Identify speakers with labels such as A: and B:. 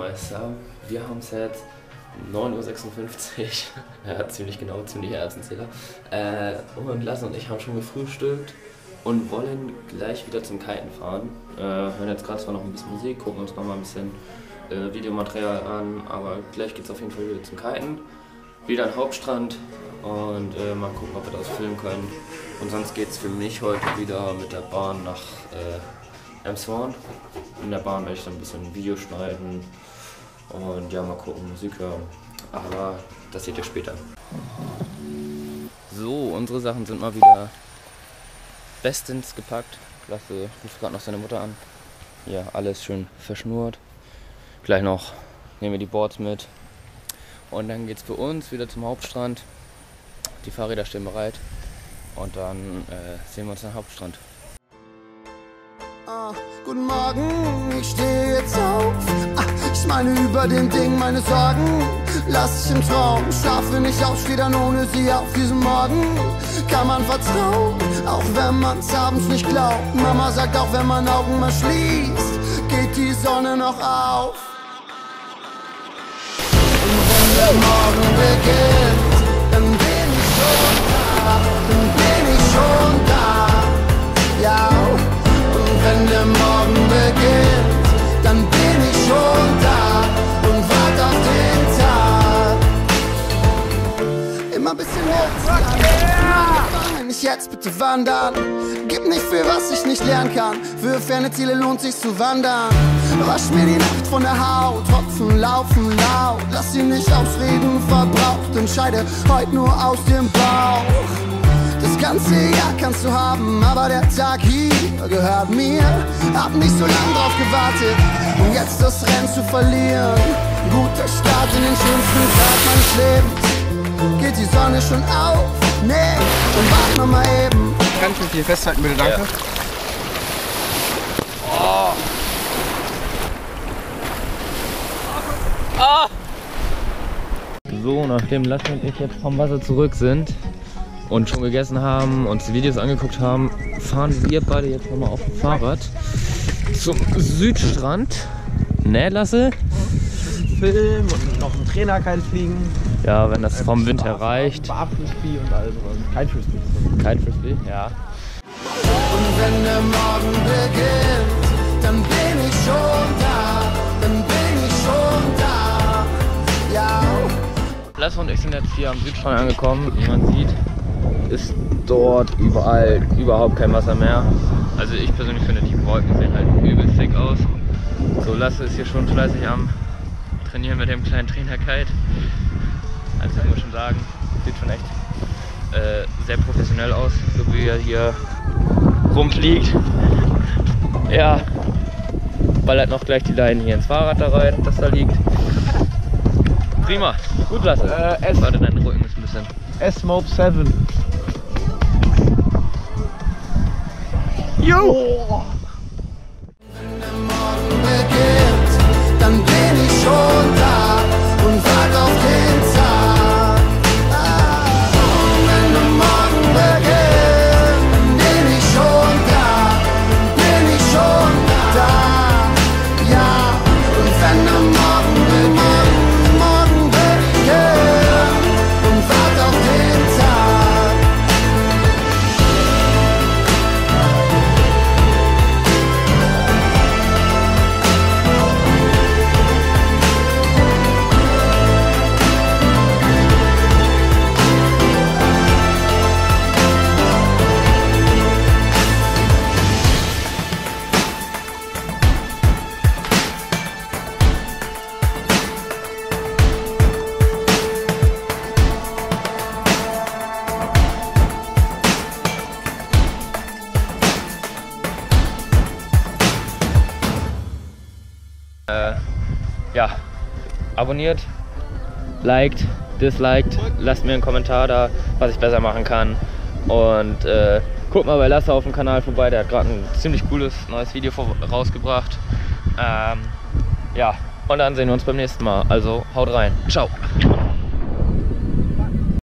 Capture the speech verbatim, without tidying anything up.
A: Meister. Wir haben es jetzt neun Uhr sechsundfünfzig, ja, ziemlich genau, ziemlich Erbsenzähler. Äh, und Lasse und ich haben schon gefrühstückt und wollen gleich wieder zum Kiten fahren. Äh, hören jetzt gerade zwar noch ein bisschen Musik, gucken uns noch mal ein bisschen äh, Videomaterial an, aber gleich geht es auf jeden Fall wieder zum Kiten. Wieder an den Hauptstrand und äh, mal gucken, ob wir das filmen können. Und sonst geht es für mich heute wieder mit der Bahn nach äh, Elmshorn. In der Bahn werde ich dann ein bisschen Video schneiden und ja, mal gucken, Musik hören. Aber das seht ihr später. So, unsere Sachen sind mal wieder bestens gepackt. Lasse ruft gerade noch seine Mutter an. Hier, alles schön verschnurrt. Gleich noch nehmen wir die Boards mit. Und dann geht's für uns wieder zum Hauptstrand. Die Fahrräder stehen bereit. Und dann äh, sehen wir uns am Hauptstrand.
B: Ah, guten Morgen, ich stehe jetzt auf. Ah, ich meine über den Ding meine Sorgen. Lass ich im Traum, schlafe nicht auf, stehe dann ohne sie auf diesem Morgen. Kann man vertrauen, auch wenn man's abends nicht glaubt. Mama sagt auch, wenn man Augen mal schließt, geht die Sonne noch auf. Und wenn der Morgen beginnt, dann bin ich schon da, dann bin ich schon da, ja. Wenn der Morgen beginnt, dann bin ich schon da und warte auf den Tag. Immer ein bisschen hoch, wenn ich jetzt bitte wandern. Gib nicht viel, was ich nicht lernen kann. Für ferne Ziele lohnt sich zu wandern. Wasch mir die Nacht von der Haut, Tropfen laufen laut. Lass sie nicht ausreden, verbraucht. Entscheide heute nur aus dem Bauch. Das ganze Jahr kannst du haben, aber der Tag hier gehört mir. Hab nicht so lange drauf gewartet, um jetzt das Rennen zu verlieren. Guter Start in den schönsten Tag meines Lebens. Geht die Sonne schon auf? Nee, dann warten wir mal eben.
C: Kann ich mich hier festhalten, bitte, danke?
A: Ja. Oh. Oh. So, nachdem Lasse und ich jetzt vom Wasser zurück sind und schon gegessen haben, uns die Videos angeguckt haben, fahren wir beide jetzt nochmal auf dem Fahrrad zum Südstrand. Ne, Lasse?
C: Film und noch einen Trainerkite fliegen.
A: Ja, wenn das vom Wind her reicht.
C: Barfrisbee und alles. Kite-Frisbee.
A: Kite-Frisbee, ja.
B: Und wenn der Morgen beginnt, dann bin ich schon da, dann bin ich schon da, ja.
A: Lasse und ich sind jetzt hier am Südstrand angekommen. Wie man sieht, ist dort überall überhaupt kein Wasser mehr. Also ich persönlich finde, die Wolken sehen halt übelst dick aus. So, Lasse ist hier schon fleißig am Trainieren mit dem kleinen Trainerkite. Also ich muss schon sagen, sieht schon echt äh, sehr professionell aus, so wie er hier rumfliegt. Ja, ballert noch gleich die Leinen hier ins Fahrrad da rein, das da liegt. Prima, gut, Lasse.
C: Äh, S
A: Warte, dein Rücken ist ein bisschen.
C: S-Mob sieben. Jo!
B: Wenn der Morgen beginnt, dann bin ich schon da und warte auf den Tag. Ah, und wenn der Morgen beginnt, dann bin ich schon da, bin ich schon da, ja. Und wenn der Morgen beginnt, Morgen beginnt und warte auf den Tag.
A: Äh, ja, abonniert, liked, disliked, lasst mir einen Kommentar da, was ich besser machen kann. Und äh, guckt mal bei Lasse auf dem Kanal vorbei, der hat gerade ein ziemlich cooles neues Video rausgebracht. Ähm, ja, und dann sehen wir uns beim nächsten Mal. Also haut rein. Ciao.